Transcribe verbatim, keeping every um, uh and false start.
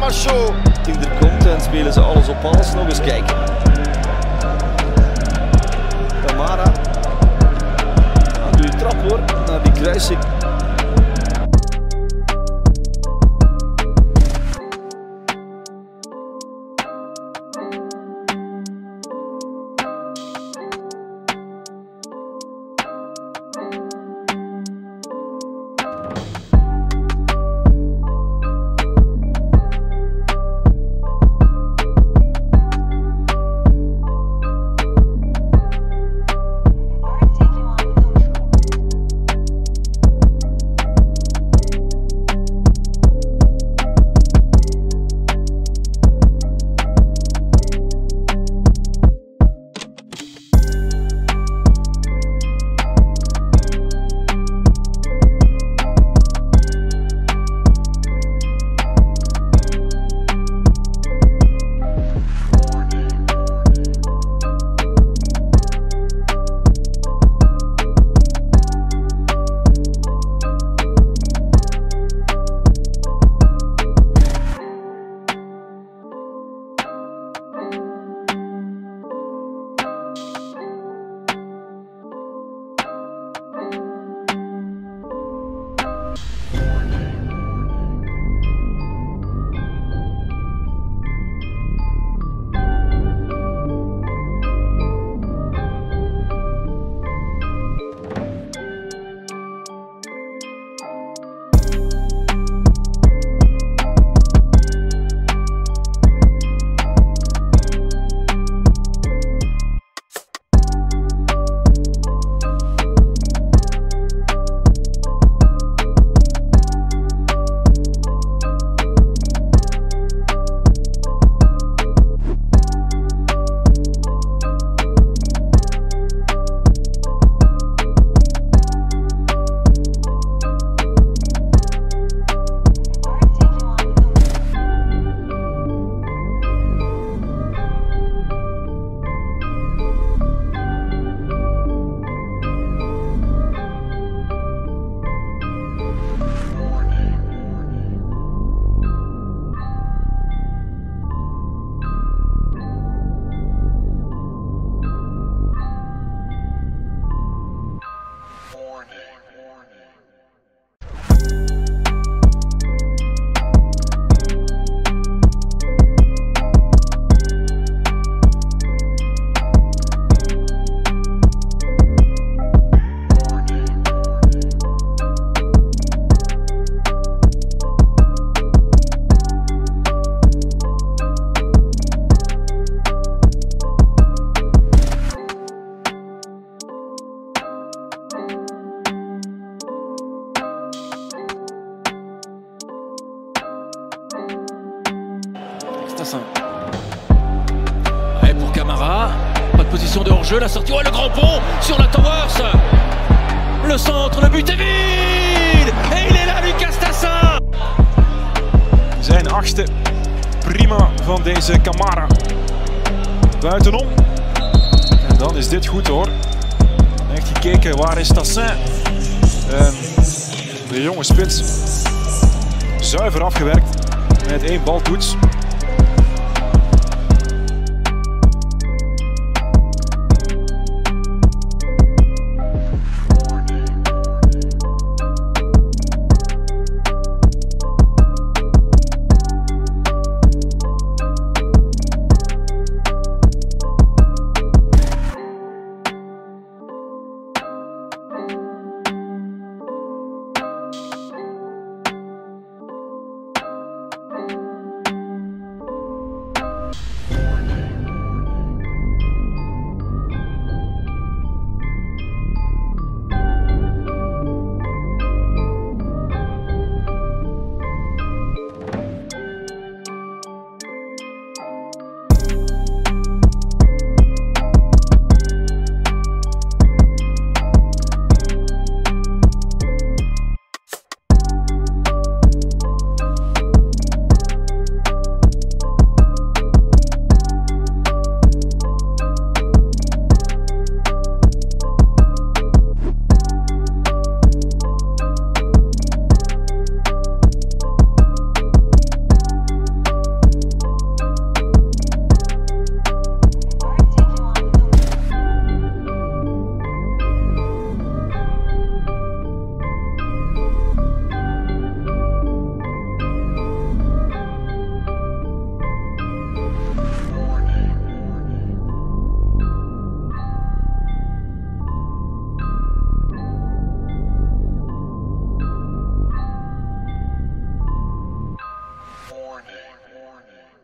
Camacho die er komt en spelen ze alles op alles. Nog eens kijken. Camara. Nou, doe je trap hoor, naar die kruising. Et pour Camara, pas de position de hors-jeu, la sortie, oh le grand pont sur la Towers. Le centre, le but est vide. Et il est là, Lucas Tassin. Zijn achtste, prima van deze Camara. Buitenom. En dan is dit goed hoor. Echt gekeken, waar is Tassin? Um, de jonge spits. Zuiver afgewerkt met één baltoets. Warning. Warning.